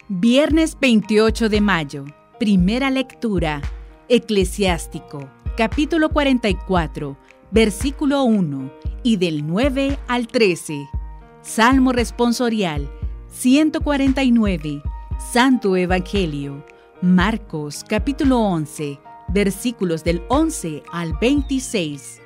Viernes 28 de mayo, primera lectura, Eclesiástico, capítulo 44, versículo 1 y del 9 al 13. Salmo responsorial 149, Santo Evangelio, Marcos, capítulo 11, versículos del 11 al 26.